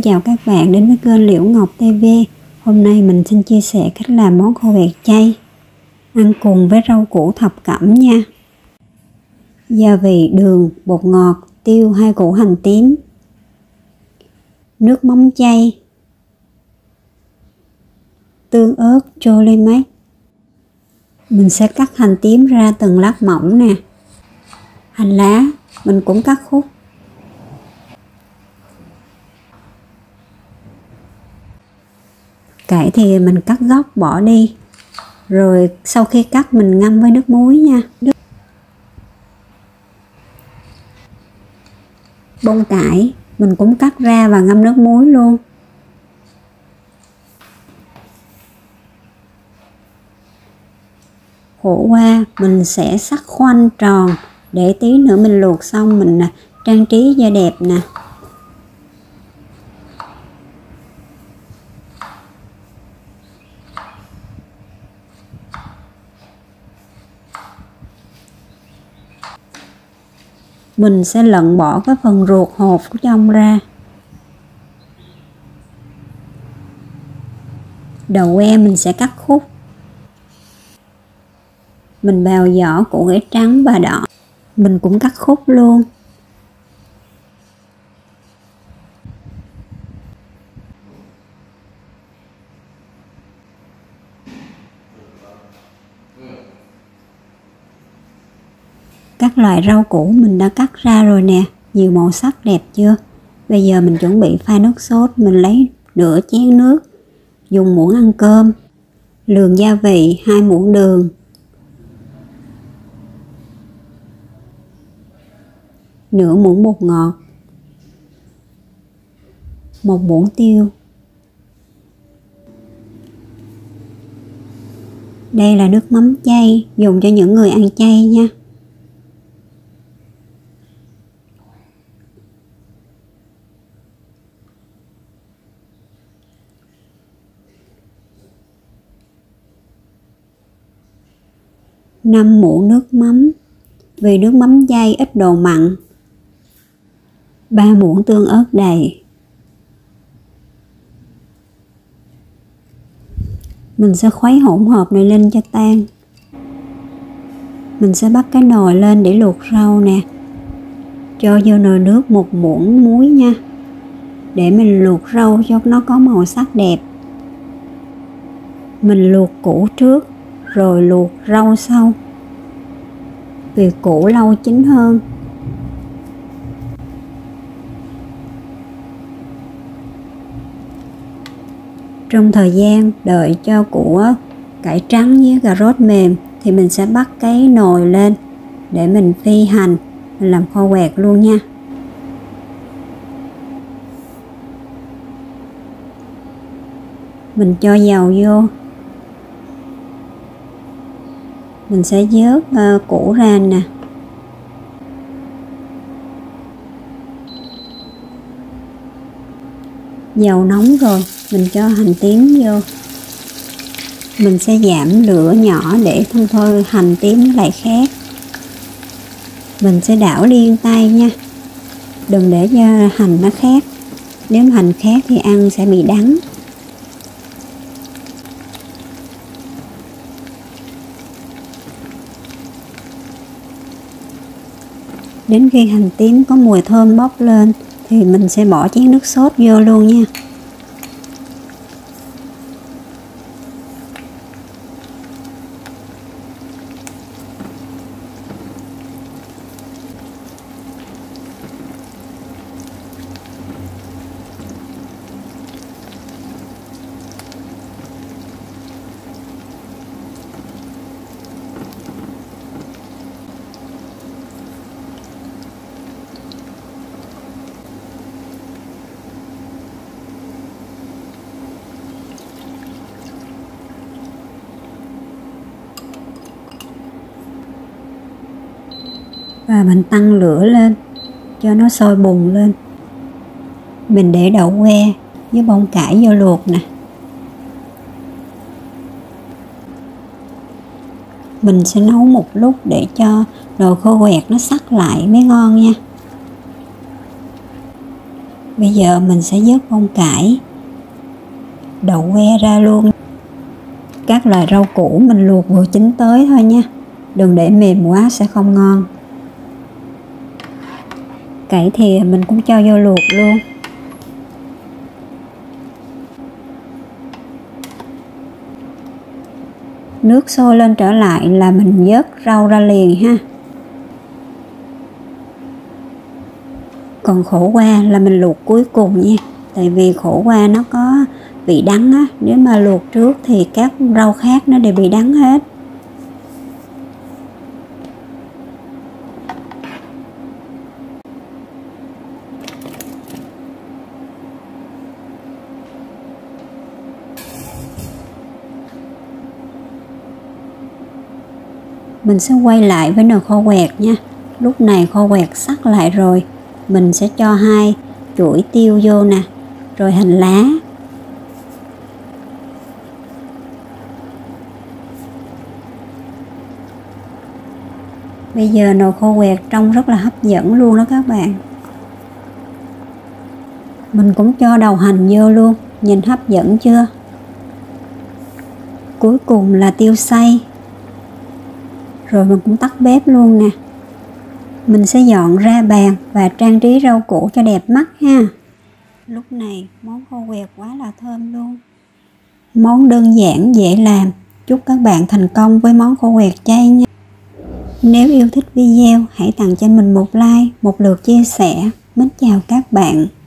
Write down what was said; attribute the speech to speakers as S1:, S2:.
S1: Xin chào các bạn đến với kênh Liễu Ngọc TV. Hôm nay mình xin chia sẻ cách làm món kho quẹt chay ăn cùng với rau củ thập cẩm nha. Gia vị: đường, bột ngọt, tiêu, 2 củ hành tím, nước mắm chay, tương ớt Cholimax. Mình sẽ cắt hành tím ra từng lát mỏng nè. Hành lá mình cũng cắt khúc. Cải thì mình cắt gốc bỏ đi. Rồi sau khi cắt mình ngâm với nước muối nha. Bông cải mình cũng cắt ra và ngâm nước muối luôn. Khổ qua mình sẽ sắc khoanh tròn để tí nữa mình luộc xong mình trang trí cho đẹp nè. Mình sẽ lận bỏ cái phần ruột hột của trong ra. Đầu que mình sẽ cắt khúc. Mình bào vỏ củ cải trắng và đỏ mình cũng cắt khúc luôn. Các loại rau củ mình đã cắt ra rồi nè, nhiều màu sắc đẹp chưa? Bây giờ mình chuẩn bị pha nước sốt. Mình lấy nửa chén nước, dùng muỗng ăn cơm, lượng gia vị 2 muỗng đường, nửa muỗng bột ngọt, 1 muỗng tiêu. Đây là nước mắm chay, dùng cho những người ăn chay nha. Năm muỗng nước mắm, vì nước mắm chay ít độ mặn. 3 muỗng tương ớt đầy. Mình sẽ khuấy hỗn hợp này lên cho tan. Mình sẽ bắt cái nồi lên để luộc rau nè. Cho vô nồi nước 1 muỗng muối nha, để mình luộc rau cho nó có màu sắc đẹp. Mình luộc củ trước rồi luộc rau sau, vì củ lâu chín hơn. Trong thời gian đợi cho củ cải trắng với cà rốt mềm thì mình sẽ bắt cái nồi lên để mình phi hành, mình làm kho quẹt luôn nha. Mình cho dầu vô. Mình sẽ vớt củ ra nè. Dầu nóng rồi, mình cho hành tím vô. Mình sẽ giảm lửa nhỏ để không thôi hành tím nó lại khét. Mình sẽ đảo liên tay nha, đừng để cho hành nó khét. Nếu hành khét thì ăn sẽ bị đắng. Đến khi hành tím có mùi thơm bốc lên thì mình sẽ bỏ chén nước sốt vô luôn nha. Và mình tăng lửa lên cho nó sôi bùng lên. Mình để đậu que với bông cải vô luộc nè. Mình sẽ nấu một lúc để cho nồi kho quẹt nó sắc lại mới ngon nha. Bây giờ mình sẽ vớt bông cải, đậu que ra luôn. Các loại rau củ mình luộc vừa chín tới thôi nha, đừng để mềm quá sẽ không ngon. Cải thìa mình cũng cho vô luộc luôn. Nước sôi lên trở lại là mình vớt rau ra liền ha. Còn khổ qua là mình luộc cuối cùng nha, tại vì khổ qua nó có vị đắng á, nếu mà luộc trước thì các rau khác nó đều bị đắng hết. Mình sẽ quay lại với nồi kho quẹt nha. Lúc này kho quẹt sắc lại rồi, mình sẽ cho 2 chuỗi tiêu vô nè, rồi hành lá. Bây giờ nồi kho quẹt trông rất là hấp dẫn luôn đó các bạn. Mình cũng cho đầu hành vô luôn, nhìn hấp dẫn chưa? Cuối cùng là tiêu xay. Rồi mình cũng tắt bếp luôn nè. Mình sẽ dọn ra bàn và trang trí rau củ cho đẹp mắt ha. Lúc này món kho quẹt quá là thơm luôn. Món đơn giản dễ làm. Chúc các bạn thành công với món kho quẹt chay nha. Nếu yêu thích video hãy tặng cho mình một like, một lượt chia sẻ. Mến chào các bạn.